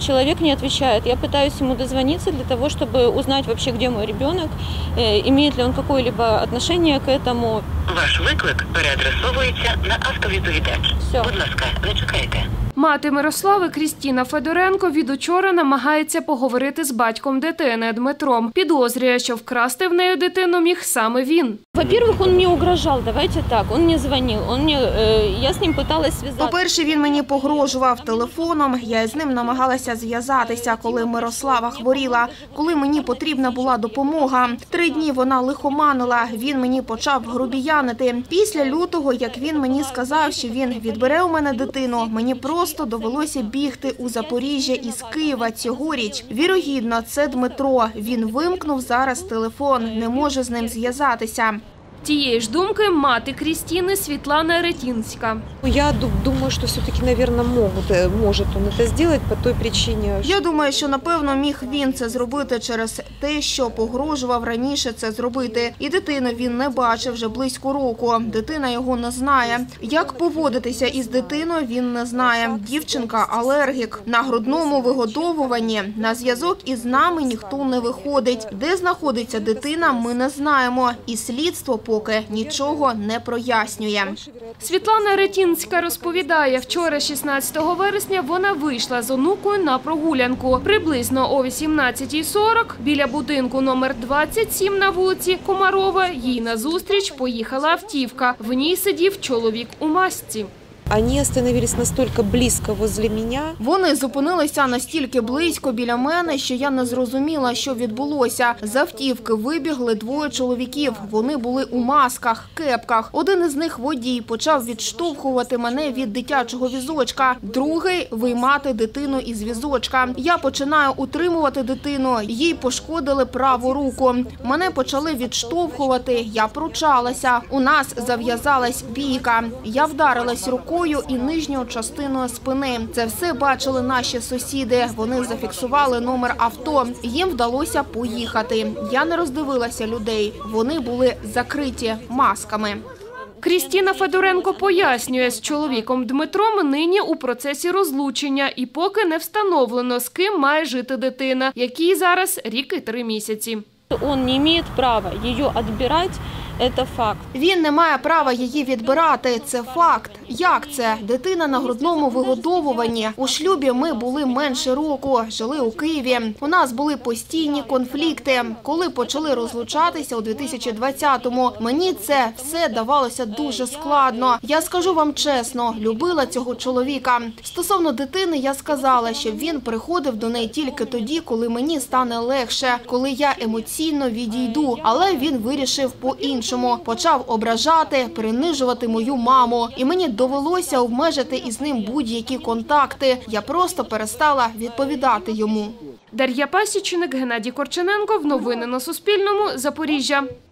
человек не отвечает. Я пытаюсь ему дозвониться для того, чтобы узнать вообще, где мой ребенок, имеет ли он какое-либо отношение к этому. Ваш виклик переадресовується на автовідповідач. Все. Будь ласка, не чекайте. Мати Мирослави Крістіна Федоренко від учора намагається поговорити з батьком дитини Дмитром. Підозрює, що вкрасти в неї дитину міг саме він. Во-первых, он мне угрожал, давайте так, он мне звонил, я с ним пыталась связаться. По-перше, він мені погрожував телефоном, я з ним намагалася зв'язатися, коли Мирослава хворіла, коли мені потрібна була допомога. 3 дні вона лихоманила, він мені почав грубіянити. Після лютого, як він мені сказав, що він відбере у мене дитину, мені просто довелося бігти у Запоріжжя із Києва цьогоріч. Вірогідно, це Дмитро. Він вимкнув зараз телефон, не може з ним зв'язатися. Тієї ж думки мати Крістіни Світлана Ретінська. Я думаю, что все-таки, наверное, может он это сделать по той причине. Я думаю, що, напевно, міг він це зробити через те, що погрожував раніше це зробити. І дитину він не бачив вже близько року. Дитина його не знає. Як поводитися із дитиною, він не знає. Дівчинка – алергік. На грудному вигодовуванні. На зв'язок із нами ніхто не виходить. Де знаходиться дитина, ми не знаємо. І слідство поки нічого не прояснює. Світлана Ретінська розповідає, вчора, 16 вересня, вона вийшла з онукою на прогулянку. Приблизно о 18:40 біля будинку номер 27 на вулиці Комарова їй назустріч поїхала автівка. В ній сидів чоловік у масці. Они остановились настолько близко возле меня. Вони зупинилися настільки близько біля мене, що я не зрозуміла, що відбулося. З автівки вибігли 2 чоловіків. Вони були у масках, кепках. Один із них, водій, почав відштовхувати мене від дитячого візочка. Другий – виймати дитину із візочка. Я починаю утримувати дитину. Їй пошкодили праву руку. Мене почали відштовхувати. Я пручалася. У нас зав'язалась бійка. Я вдарилась рукою і нижньою частиною спини. Це все бачили наші сусіди. Вони зафіксували номер авто. Їм вдалося поїхати. Я не роздивилася людей. Вони були закриті масками. Крістіна Федоренко пояснює, з чоловіком Дмитром нині у процесі розлучення і поки не встановлено, з ким має жити дитина, якій зараз рік і 3 місяці. Он не имеет права ее отбирать, это факт. Він не має права її відбирати. Це факт. Як це? Дитина на грудному вигодовуванні. У шлюбі ми були менше року, жили у Києві. У нас були постійні конфлікти. Коли почали розлучатися у 2020-му, мені це все давалося дуже складно. Я скажу вам чесно, любила цього чоловіка. Стосовно дитини, я сказала, що він приходив до неї тільки тоді, коли мені стане легше, коли я емоційно відійду. Але він вирішив по-іншому. Почав ображати, принижувати мою маму. І мені довелося обмежити із ним будь-які контакти. Я просто перестала відповідати йому. Дар'я Пасічник, Геннадій Корчененко. Новини на Суспільному. Запоріжжя.